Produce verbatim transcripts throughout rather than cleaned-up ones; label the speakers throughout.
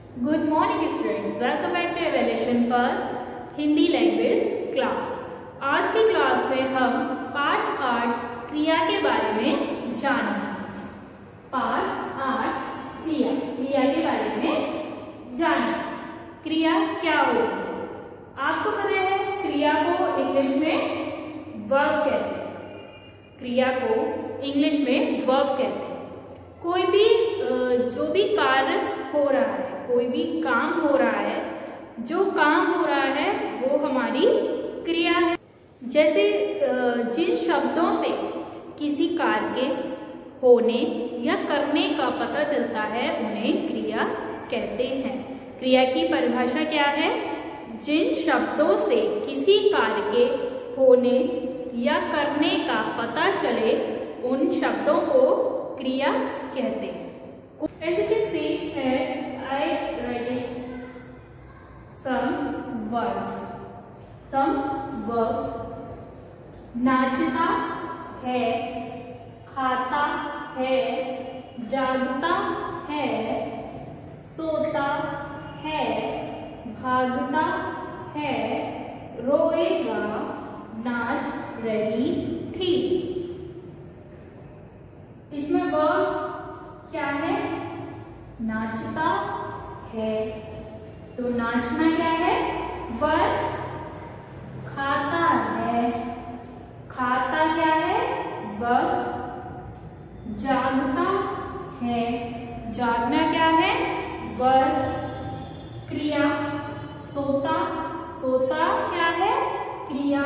Speaker 1: Good morning students, welcome back to evaluation first Hindi language class. आज की class में हम पार्ट आठ क्रिया के बारे में जानेंगे। पार्ट आठ क्रिया क्रिया के बारे में जानेंगे। क्रिया क्या होती है? आपको पता है क्रिया को इंग्लिश में वर्ब कहते हैं। क्रिया को इंग्लिश में वर्ब कहते हैं। कोई भी जो भी कार्य हो रहा है, कोई भी काम हो रहा है, जो काम हो रहा है वो हमारी क्रिया है। जैसे जिन शब्दों से किसी कार्य के होने या करने का पता चलता है उन्हें क्रिया कहते हैं। क्रिया की परिभाषा क्या है? जिन शब्दों से किसी कार्य के होने या करने का पता चले उन शब्दों को क्रिया कहते हैं। As you can see here, I write some words. Some words. नाचता है, खाता है, जागता है, सोता है, भागता है, रोएगा, नाच रही थी। इसमें वर्ब क्या है? नाचता है, तो नाचना क्या है? वर्ब। खाता है, खाता क्या है? वर्ब। जागता है, जागना क्या है? वर्ब। क्रिया। सोता, सोता क्या है? क्रिया।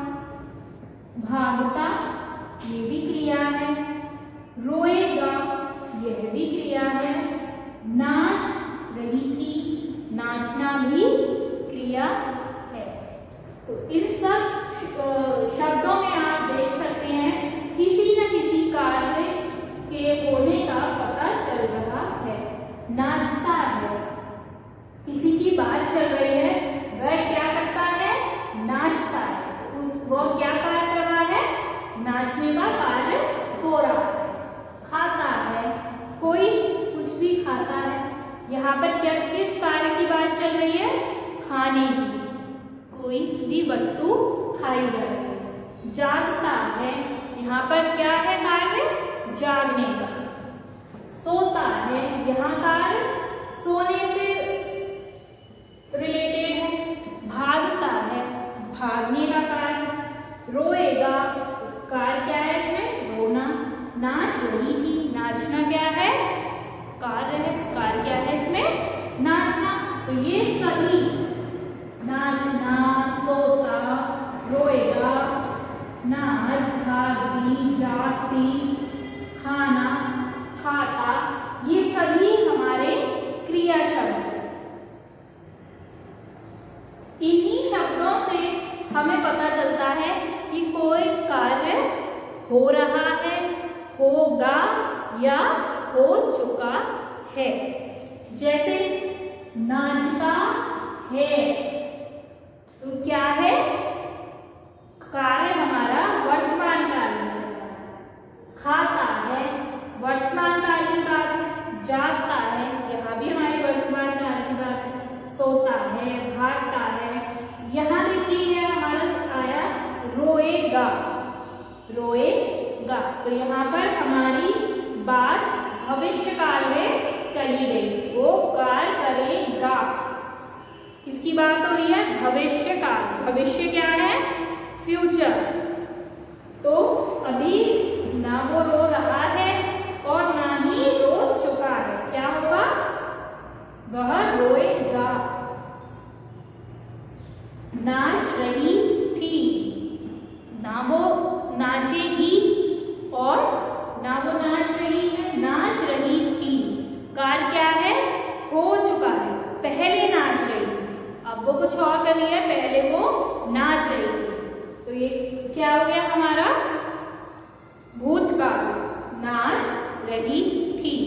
Speaker 1: भागता, ये भी क्रिया है। रोएगा, यह भी क्रिया है। नाच रही थी, नाचना भी क्रिया है। तो इन सब शब्दों में आप देख सकते हैं किसी न किसी कार्य के होने का पता चल रहा है। नाचता है, किसी की बात चल रही है, वह क्या करता है? नाचता है। तो उस वो क्या कार्य कर रहा है? नाचने का कार्य हो रहा है। खाता है, कोई कुछ भी खाता है। यहाँ पर क्या किस कार्य की बात चल रही है? खाने की, कोई भी वस्तु खाई जा रही है। जागता है, यहाँ पर क्या है कार्य? जागने का। सोता है, यहाँ कार्य सोने से रिलेटेड है। भागता है, भागने का कार्य। रोएगा, कार्य क्या है इसमें? रोना। नाच रही थी, नाचना क्या है? कार्य है। कार्य क्या है इसमें? नाचना। तो ये सभी नाचना, सोता, रोएगा, नाच, भागती, जागती, खाना, खाता, ये सभी हमारे क्रिया शब्द हैं। इन्हीं शब्दों से हमें पता चलता है कि कोई कार्य हो रहा है, होगा या हो चुका है। जैसे नाचता है, तो क्या है? कार्य हमारा वर्तमान काल में चल रहा है। खाता है, वर्तमान काल की बात है। जागता है, यहाँ भी हमारी वर्तमान काल की बात है। सोता है, भागता है। यहाँ देखिए हमारा आया रोएगा, रोएगा, तो यहाँ पर हमारी बात भविष्य काल में चली गई। वो कार्य करेगा, किसकी बात हो रही है? भविष्य काल। भविष्य क्या है? फ्यूचर। तो अभी ना वो रो रहा है और ना ही रो चुका है। क्या होगा? वह रोएगा। नाच रही थी, ना वो नाचेगी और ना वो नाच रही है। नाच रही थी, कार्य क्या है? हो चुका है। पहले नाच रही थी, अब वो कुछ और कर रही है, पहले वो नाच रही थी। तो ये क्या हो गया हमारा? भूतकाल। नाच रही थी।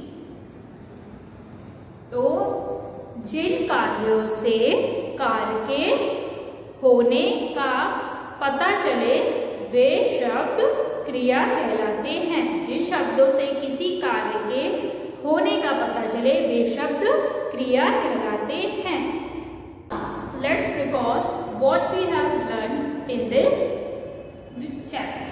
Speaker 1: तो जिन कार्यों से कार्य के होने का पता चले वे शब्द क्रिया कहलाते हैं। जिन शब्दों से किसी कार्य के होने का पता चले वे शब्द क्रिया कहलाते हैं। Let's recall what we have learn in this chapter.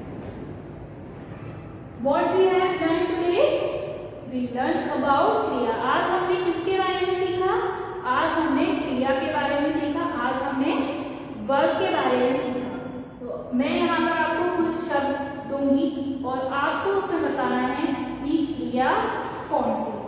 Speaker 1: What we have learn today, we learn about क्रिया। आज हमने किसके बारे में सीखा? आज हमने क्रिया के बारे में सीखा, आज हमने वर्ब के बारे में सीखा। तो मैं यहाँ पर आपको कुछ शब्द दूंगी और आपको उसमें बताना है कि क्रिया कौन सी है।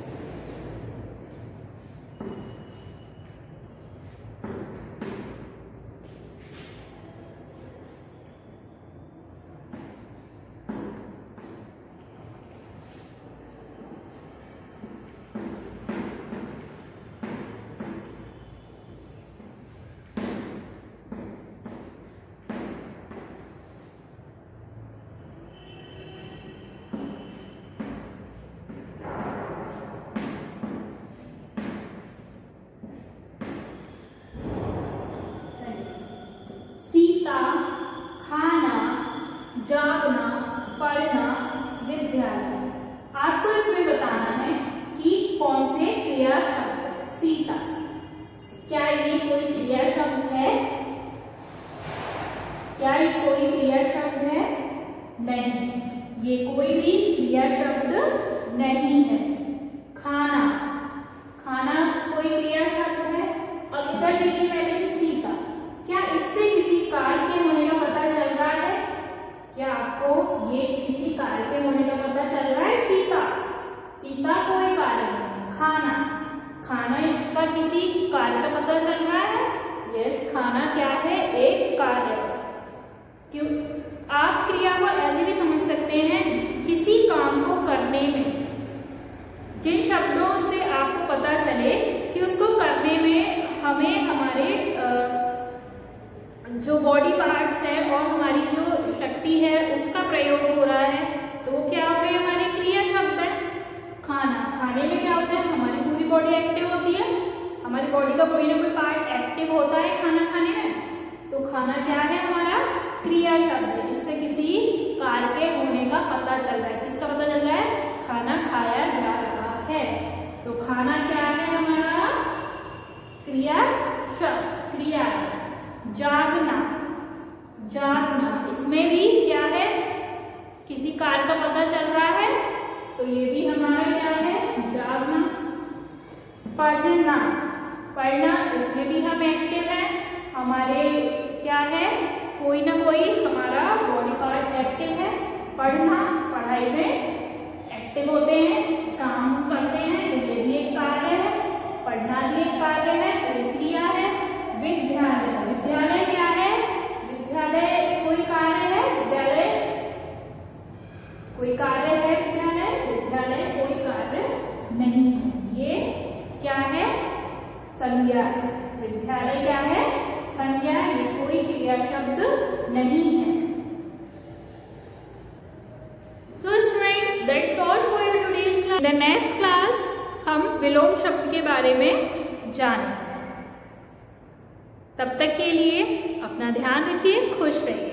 Speaker 1: खाना, जागना, पढ़ना, विद्यालय। आपको इसमें बताना है कि कौन से क्रिया शब्द है। सीता, क्या ये कोई क्रिया शब्द है? क्या ये कोई क्रिया शब्द है? नहीं, ये कोई भी क्रिया शब्द नहीं है। खाना, खाना कोई क्रिया शब्द है। और इधर देखिए पहले सीता, क्या इससे किसी कार्य के होने का पता चल रहा है? क्या आपको ये किसी कार्य के होने का पता चल रहा है? सीता, सीता कोई कार्य नहीं। खाना, खाना का किसी कार्य का पता चल रहा है? यस, खाना क्या है? एक कार्य है। क्यों? आप क्रिया को ऐसे भी समझ सकते हैं, किसी काम को करने में जिन शब्दों से आपको पता चले कि उसको करने में हमें हमारे जो बॉडी पार्ट्स हैं और हमारी जो शक्ति है उसका प्रयोग हो रहा है, तो वो क्या हो गए? हमारे क्रिया शब्द है। खाना, खाने में क्या होता है? हमारी पूरी बॉडी एक्टिव होती है, हमारी बॉडी का कोई ना कोई पार्ट एक्टिव होता है खाना खाने में। तो खाना क्या है? हमारा क्रिया शब्द है। इससे किसी कार्य के होने का पता चल रहा है। किसका पता चल रहा है? खाना खाया जा रहा है। तो खाना क्या है? हमारा क्रिया शब्द, क्रिया है। जागना, जागना, इसमें भी क्या है? किसी कार्य का पता चल रहा है, तो ये भी हमारा क्या है? जागना। पढ़ना, पढ़ना, इसमें भी हम एक्टिव हैं, हमारे क्या है? कोई ना कोई हमारा बॉडी पार्ट एक्टिव है। पढ़ना, पढ़ाई में एक्टिव होते हैं, काम करते हैं, तो ये भी एक कार्य है। पढ़ना भी एक कार्य है, एक क्रिया है। विद्यालय, विद्यालय क्या है? विद्यालय कोई कार्य है? विद्यालय कोई कार्य है? विद्यालय विद्यालय कोई कार्य नहीं है। ये क्या है? संज्ञा। विद्यालय क्या है? संज्ञा, ये कोई क्रिया शब्द नहीं है। So students, that's all for your today's class. The next class हम विलोम शब्द के बारे में जानेंगे। तब तक के लिए अपना ध्यान रखिए, खुश रहिए।